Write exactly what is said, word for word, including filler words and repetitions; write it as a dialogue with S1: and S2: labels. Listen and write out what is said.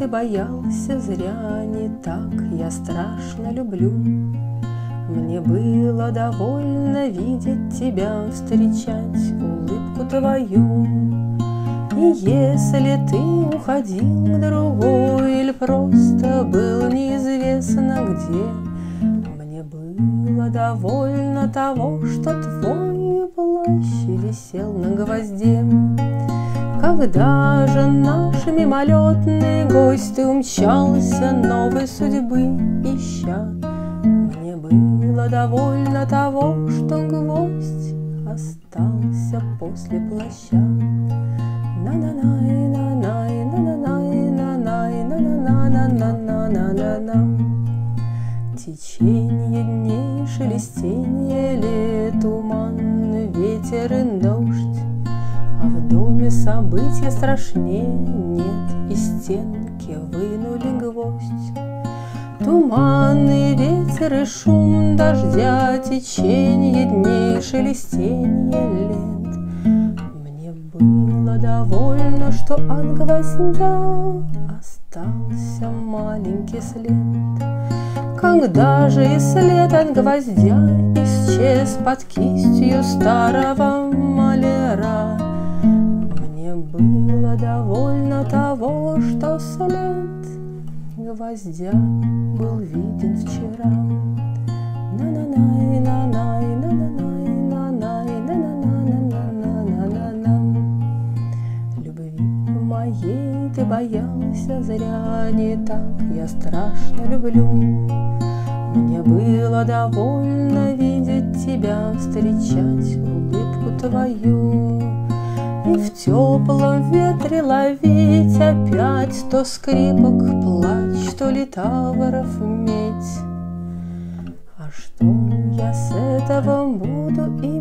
S1: ты боялся зря, не так я страшно люблю. Мне было довольно видеть тебя, встречать улыбку твою. И если ты уходил к другой или просто был неизвестно где, мне было довольно того, что твой плащ висел на гвозде. Когда же наш мимолетный гость ты умчался, новой судьбы ища, мне было довольно того, что гвоздь остался после плаща. На-на-най, на-най, на-на-най, на-най, на-на-на-на-на-на-на-на. Течение дней, шелестенье лет, туман, ветер и дождь. А в доме события страшнее нет, из стенки вынули гвоздь. Туманный ветер и шум дождя, течение дней, шелестенье лет. Мне было довольно, что от гвоздя остался маленький след. Когда же и след от гвоздя исчез под кистью старого маляра, мне было довольно того, что след гвоздя был виден вчера. На-на-най, на-най, на-на-най, на-най, на-на-на-на-на-на-на-на. Любви моей ты боялся зря, не так я страшно люблю. Мне было довольно видеть тебя, встречать улыбку твою. И в теплом ветре ловить опять то скрипок плач, то литавров медь. А что я с этого буду